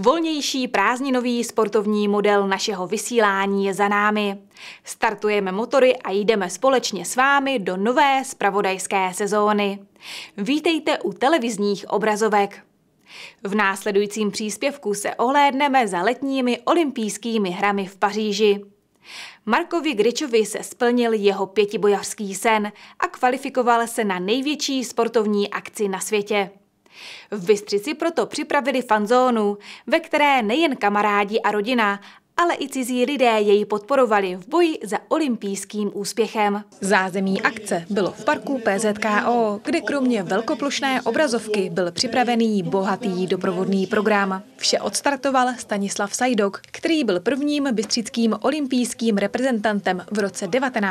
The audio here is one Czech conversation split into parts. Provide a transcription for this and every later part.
Volnější prázdninový sportovní model našeho vysílání je za námi. Startujeme motory a jdeme společně s vámi do nové zpravodajské sezóny. Vítejte u televizních obrazovek. V následujícím příspěvku se ohlédneme za letními olympijskými hrami v Paříži. Markovi Gričovi se splnil jeho pětibojařský sen a kvalifikoval se na největší sportovní akci na světě. V Bystřici proto připravili fanzónu, ve které nejen kamarádi a rodina, ale i cizí lidé jej podporovali v boji za olympijským úspěchem. Zázemí akce bylo v parku PZKO, kde kromě velkoplošné obrazovky byl připravený bohatý doprovodný program. Vše odstartoval Stanislav Sajdok, který byl prvním bystřickým olympijským reprezentantem v roce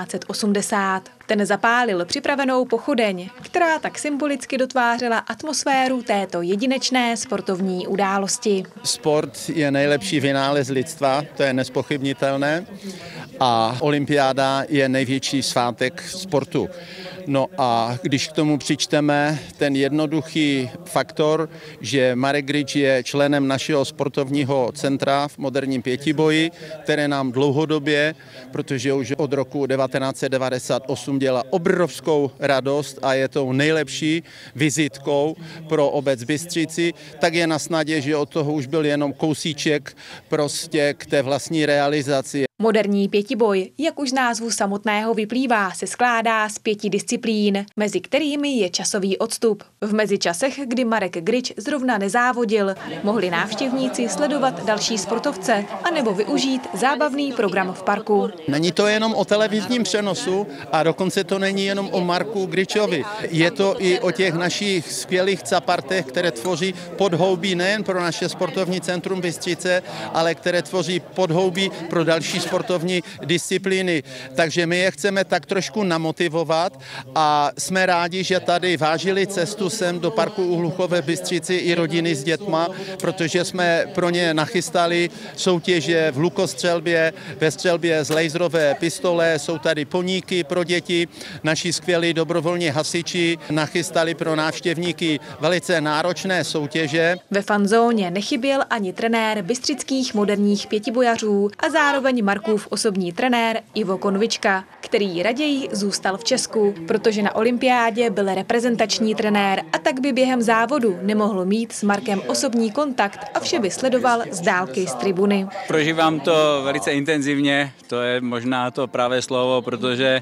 1980. Ten zapálil připravenou pochodeň, která tak symbolicky dotvářela atmosféru této jedinečné sportovní události. Sport je nejlepší vynález lidstva, to je nezpochybnitelné, a olympiáda je největší svátek sportu. No a když k tomu přičteme ten jednoduchý faktor, že Marek Grič je členem našeho sportovního centra v moderním pětiboji, které nám dlouhodobě, protože už od roku 1998 dělá obrovskou radost a je tou nejlepší vizitkou pro obec Bystřici, tak je na snadě, že od toho už byl jenom kousíček prostě k té vlastní realizaci. Moderní pětiboj, jak už z názvu samotného vyplývá, se skládá z 5 disciplín, mezi kterými je časový odstup. V mezičasech, kdy Marek Grič zrovna nezávodil, mohli návštěvníci sledovat další sportovce anebo využít zábavný program v parku. Není to jenom o televizním přenosu a dokonce to není jenom o Marku Gričovi. Je to i o těch našich skvělých capartech, které tvoří podhoubí nejen pro naše sportovní centrum Bystřice, ale které tvoří podhoubí pro další sportovní disciplíny. Takže my je chceme tak trošku namotivovat a jsme rádi, že tady vážili cestu sem do parku u Hluchové Bystřici i rodiny s dětma, protože jsme pro ně nachystali soutěže v lukostřelbě, ve střelbě z laserové pistole, jsou tady poníky pro děti, naši skvělí dobrovolní hasiči nachystali pro návštěvníky velice náročné soutěže. Ve fanzóně nechyběl ani trenér bystřických moderních pětibojařů a zároveň Markův osobní trenér Ivo Konvička, který raději zůstal v Česku, protože na olympiádě byl reprezentační trenér a tak by během závodu nemohl mít s Markem osobní kontakt a vše by sledoval z dálky z tribuny. Prožívám to velice intenzivně, to je možná to pravé slovo, protože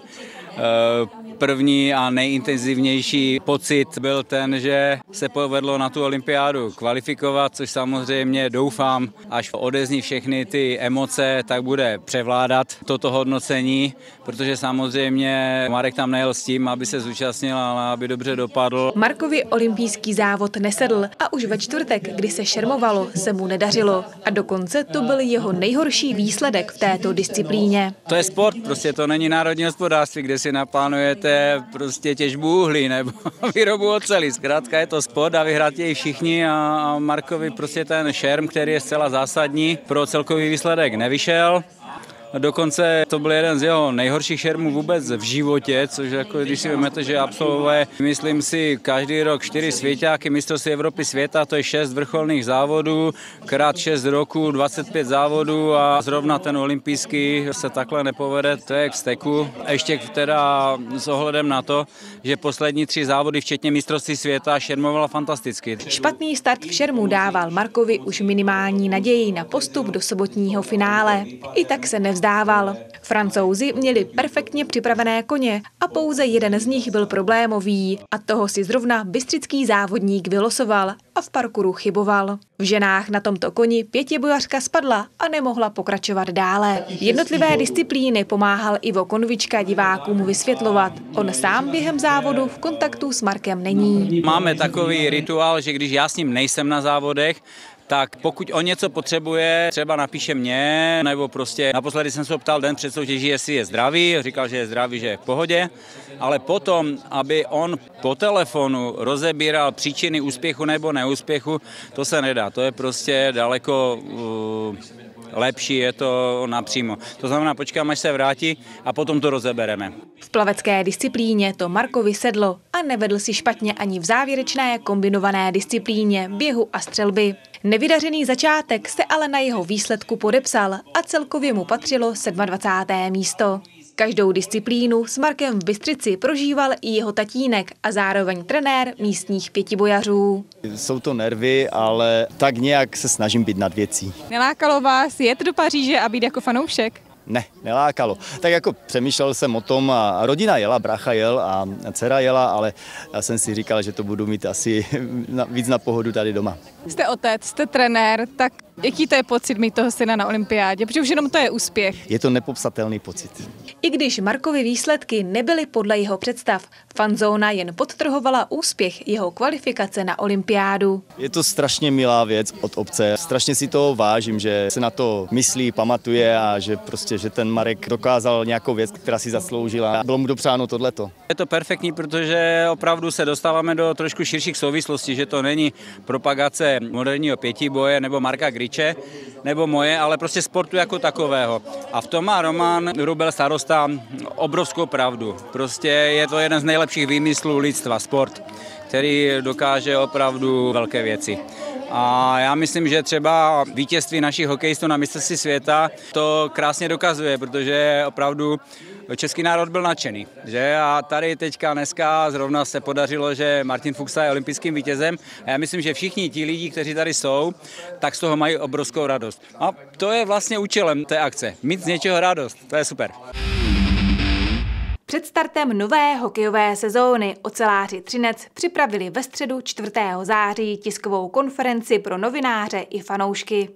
první a nejintenzivnější pocit byl ten, že se povedlo na tu olympiádu kvalifikovat, což samozřejmě doufám, až odezní všechny ty emoce, tak bude převládat toto hodnocení, protože samozřejmě Marek tam nejel s tím, aby se zúčastnil, ale aby dobře dopadl. Markovi olympijský závod nesedl a už ve čtvrtek, kdy se šermovalo, se mu nedařilo. A dokonce to byl jeho nejhorší výsledek v této disciplíně. To je sport, prostě to není národní hospodářství, kde si naplánujete prostě těžbu uhlí nebo výrobu oceli. Zkrátka je to sport a vyhrát jej všichni a Markovi prostě ten šerm, který je zcela zásadní pro celkový výsledek, nevyšel. Dokonce to byl jeden z jeho nejhorších šermů vůbec v životě, což jako když si vezmete, že absolvuje, myslím si, každý rok 4 svěťáky, mistrovství Evropy světa, to je 6 vrcholných závodů, krát 6 roků, 25 závodů a zrovna ten olympijský se takhle nepovede, to je k steku. Ještě teda s ohledem na to, že poslední 3 závody, včetně mistrovství světa, šermovala fantasticky. Špatný start v šermu dával Markovi už minimální naději na postup do sobotního finále. I tak se nevzdával. Francouzi měli perfektně připravené koně a pouze jeden z nich byl problémový a toho si zrovna bystřický závodník vylosoval a v parkouru chyboval. V ženách na tomto koni pětibojařka spadla a nemohla pokračovat dále. Jednotlivé disciplíny pomáhal Ivo Konvička divákům vysvětlovat. On sám během závodu v kontaktu s Markem není. Máme takový rituál, že když já s ním nejsem na závodech, tak pokud on něco potřebuje, třeba napíše mě, nebo prostě naposledy jsem se ho ptal den před soutěží, jestli je zdravý, říkal, že je zdravý, že je v pohodě, ale potom, aby on po telefonu rozebíral příčiny úspěchu nebo neúspěchu, to se nedá, to je prostě daleko lepší, je to napřímo. To znamená, počkáme, až se vrátí a potom to rozebereme. V plavecké disciplíně to Markovi sedlo a nevedl si špatně ani v závěrečné kombinované disciplíně běhu a střelby. Nevydařený začátek se ale na jeho výsledku podepsal a celkově mu patřilo 27. místo. Každou disciplínu s Markem v Bystřici prožíval i jeho tatínek a zároveň trenér místních pětibojařů. Jsou to nervy, ale tak nějak se snažím být nad věcí. Nelákalo vás jet do Paříže a být jako fanoušek? Ne, nelákalo. Tak jako přemýšlel jsem o tom a rodina jela, brácha jel a dcera jela, ale já jsem si říkal, že to budu mít asi víc na pohodu tady doma. Jste otec, jste trenér, tak jaký to je pocit mít toho syna na olympiádě? Protože už jenom to je úspěch. Je to nepopsatelný pocit. I když Markovy výsledky nebyly podle jeho představ, fanzóna jen podtrhovala úspěch jeho kvalifikace na olympiádu. Je to strašně milá věc od obce. Strašně si toho vážím, že se na to myslí, pamatuje a že prostě, že ten Marek dokázal nějakou věc, která si zasloužila. Bylo mu dopřáno tohleto. Je to perfektní, protože opravdu se dostáváme do trošku širších souvislostí, že to není propagace moderního pětiboje nebo Marka Griče, nebo moje, ale prostě sportu jako takového. A v tom má Roman Rubel starosta obrovskou pravdu. Prostě je to jeden z nejlepších výmyslů lidstva, sport, který dokáže opravdu velké věci. A já myslím, že třeba vítězství našich hokejistů na mistrovství světa to krásně dokazuje, protože opravdu český národ byl nadšený. Že? A tady teďka dneska zrovna se podařilo, že Martin Fuchs je olympijským vítězem a já myslím, že všichni ti lidi, kteří tady jsou, tak z toho mají obrovskou radost. A to je vlastně účelem té akce. Mít z něčeho radost, to je super. Před startem nové hokejové sezóny oceláři Třinec připravili ve středu 4. září tiskovou konferenci pro novináře i fanoušky.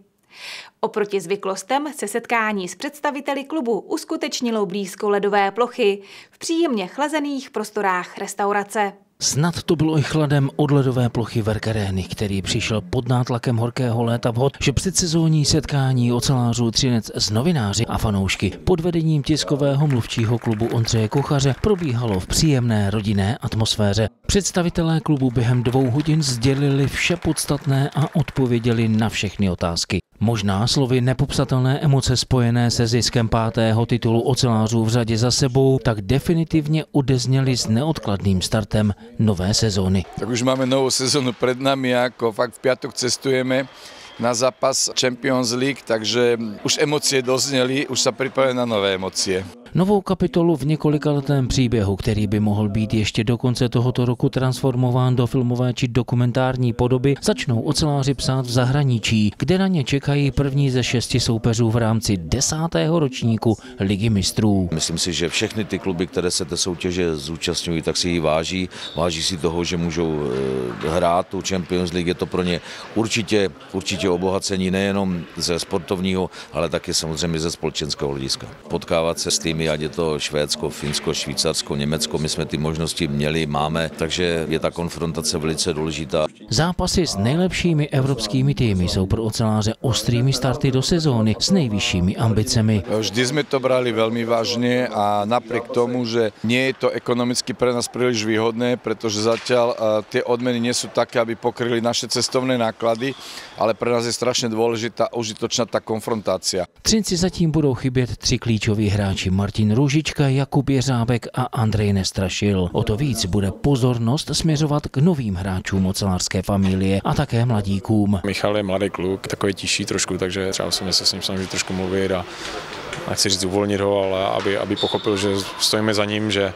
Oproti zvyklostem se setkání s představiteli klubu uskutečnilo blízko ledové plochy v příjemně chlazených prostorách restaurace. Snad to bylo i chladem od ledové plochy Verkerény, který přišel pod nátlakem horkého léta vhod, že předsezónní setkání ocelářů Třinec s novináři a fanoušky pod vedením tiskového mluvčího klubu Ondřeje Kuchaře probíhalo v příjemné rodinné atmosféře. Představitelé klubu během 2 hodin sdělili vše podstatné a odpověděli na všechny otázky. Možná slovy nepopsatelné emoce spojené se ziskem 5. titulu ocelářů v řadě za sebou tak definitivně odezněly s neodkladným startem nové sezóny. Tak už máme novou sezónu před námi, jako fakt v pátek cestujeme na zápas Champions League, takže už emoce dozněly, už se připravujeme na nové emoce. Novou kapitolu v několikaletém příběhu, který by mohl být ještě do konce tohoto roku transformován do filmové či dokumentární podoby, začnou oceláři psát v zahraničí, kde na ně čekají první ze 6 soupeřů v rámci 10. ročníku Ligy mistrů. Myslím si, že všechny ty kluby, které se té soutěže zúčastňují, tak si ji váží. Váží si toho, že můžou hrát tu Champions League. Je to pro ně určitě obohacení nejenom ze sportovního, ale také samozřejmě ze společenského hlediska. Potkávat se s týmy, ať je to Švédsko, Finsko, Švýcarsko, Německo, my jsme ty možnosti měli, máme, takže je ta konfrontace velice důležitá. Zápasy s nejlepšími evropskými týmy jsou pro oceláře ostrými starty do sezóny s nejvyššími ambicemi. Vždy jsme to brali velmi vážně a napriek tomu, že nie je to ekonomicky pre nás príliš výhodné, protože zatiaľ tie odmeny nie sú také, aby pokryli naše cestovné náklady, ale pre nás je strašně důležitá a užitočná ta konfrontácia. Třinci zatím budou chybět 3 klíčoví hráči: Martin Růžička, Jakub Jeřábek a Andrej Nestrašil. O to víc bude pozornost směřovat k novým hráčům ocelářské familie a také mladíkům. Michal je mladý kluk, takový tišší trošku, takže třeba se s ním snaží trošku mluvit a nechci říct uvolnit ho, ale aby pochopil, že stojíme za ním, že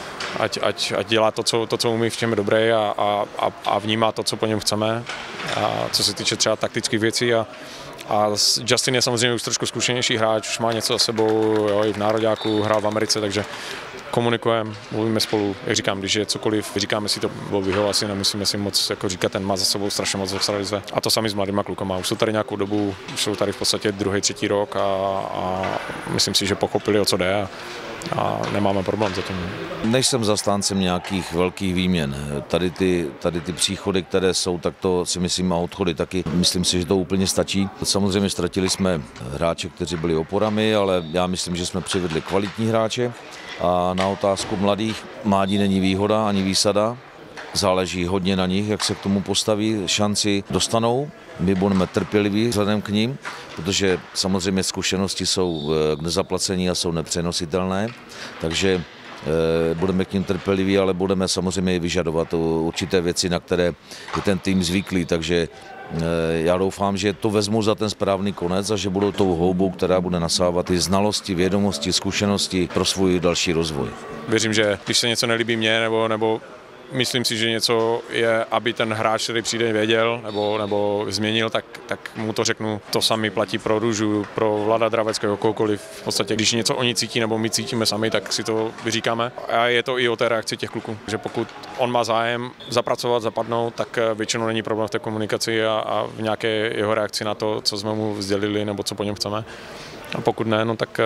ať dělá to, co umí, v čem je dobrý a vnímá to, co po něm chceme. A co se týče třeba taktických věcí a Justin je samozřejmě už trošku zkušenější hráč, už má něco za sebou, jo, i v nároďáku, hrál v Americe, takže komunikujeme, mluvíme spolu, jak říkám, když je cokoliv, říkáme si to Bobbyho, asi nemusíme si moc jako říkat, ten má za sebou strašně moc zase. A to sami s mladýma klukama, už jsou tady nějakou dobu, už jsou tady v podstatě 2., 3. rok a myslím si, že pochopili, o co jde a nemáme problém zatím. Nejsem zastáncem nějakých velkých výměn. Tady ty příchody, které jsou, tak to si myslím, a odchody taky. Myslím si, že to úplně stačí. Samozřejmě ztratili jsme hráče, kteří byli oporami, ale já myslím, že jsme přivedli kvalitní hráče. A na otázku mladých, mládí není výhoda ani výsada. záleží hodně na nich, jak se k tomu postaví, šanci dostanou. My budeme trpěliví vzhledem k ním, protože samozřejmě zkušenosti jsou k nezaplacení a jsou nepřenositelné, takže budeme k ním trpěliví, ale budeme samozřejmě vyžadovat určité věci, na které je ten tým zvyklý, takže já doufám, že to vezmu za ten správný konec a že budou tou houbou, která bude nasávat ty znalosti, vědomosti, zkušenosti pro svůj další rozvoj. Věřím, že když se něco nelíbí mně, nebo myslím si, že něco je, aby ten hráč, který přijde, věděl nebo změnil, tak mu to řeknu. To samé platí pro Růžu, pro Vlada Draveckého, kohokoliv. V podstatě, když něco oni cítí nebo my cítíme sami, tak si to vyříkáme. A je to i o té reakci těch kluků. Že pokud on má zájem zapracovat, zapadnout, tak většinou není problém v té komunikaci a v nějaké jeho reakci na to, co jsme mu sdělili nebo co po něm chceme. A pokud ne, no tak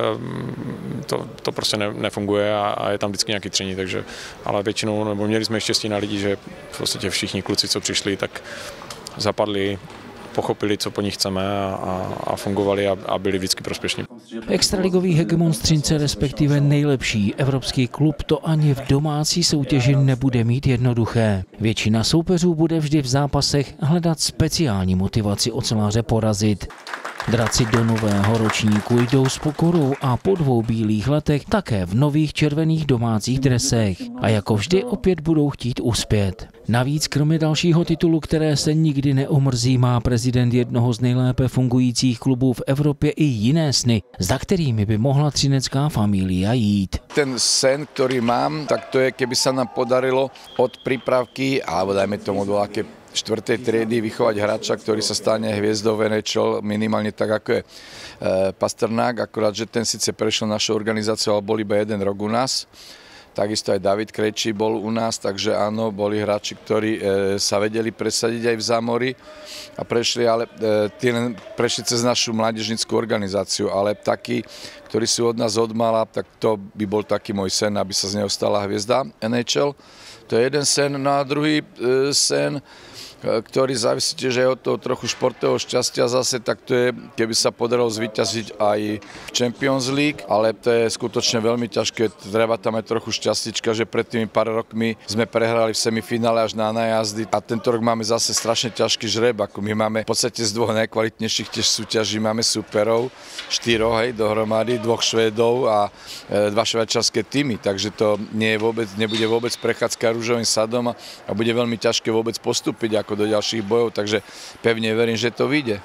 to prostě nefunguje a je tam vždycky nějaký tření, takže, ale většinou, nebo měli jsme štěstí na lidi, že v podstatě všichni kluci, co přišli, tak zapadli, pochopili, co po nich chceme a fungovali a byli vždycky prospěšní. Extraligový hegemon Střince, respektive nejlepší evropský klub, to ani v domácí soutěži nebude mít jednoduché. Většina soupeřů bude vždy v zápasech hledat speciální motivaci oceláře porazit. Draci do nového ročníku jdou s pokorou a po 2 bílých letech také v nových červených domácích dresech. A jako vždy opět budou chtít uspět. Navíc kromě dalšího titulu, které se nikdy neomrzí, má prezident jednoho z nejlépe fungujících klubů v Evropě i jiné sny, za kterými by mohla třinecká familia jít. Ten sen, ktorý mám, tak to je, keby sa nám podarilo od prípravky, alebo dajme tomu do aké 4. triedy vychovať hráča, ktorý sa stane hviezdou NHL, minimálne tak ako je Pastrnák, akorát, že ten síce prešiel našu organizáciu, ale bol iba 1 rok u nás. Takisto aj David Krejčí bol u nás, takže áno, boli hráči, ktorí sa vedeli presadiť aj v Zámori a prešli, ale prešli cez našu mládežnickú organizáciu, ale takí, ktorí sú od nás odmala, tak to by bol taký môj sen, aby sa z neho stala hviezda NHL. To je jeden sen, no a druhý sen, ktorý závisí tiež aj od toho trochu športového šťastia zase, tak to je, keby sa podarilo zvíťaziť aj v Champions League, ale to je skutočne veľmi ťažké, treba tam aj trochu šťastička, že pred tými pár rokmi sme prehrali v semifinále až na najazdy a tento rok máme zase strašne ťažký žreb, ako my máme v podstate z 2 najkvalitnejších tiež súťaží, máme superov, 4 dohromady, 2 Švédov a 2 švajčiarske týmy, takže to nebude vôbec prechádzka rúžovým sadom a bude veľmi ťažké vôbec postúpiť ako do ďalších bojov, takže pevně verím, že to vyjde.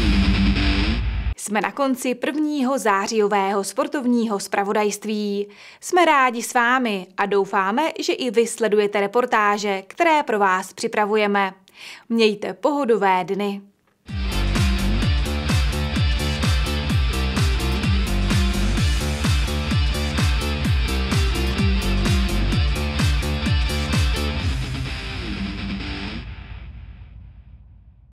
Jsme na konci 1. zářijového sportovního zpravodajství. Jsme rádi s vámi a doufáme, že i vy sledujete reportáže, které pro vás připravujeme. Mějte pohodové dny.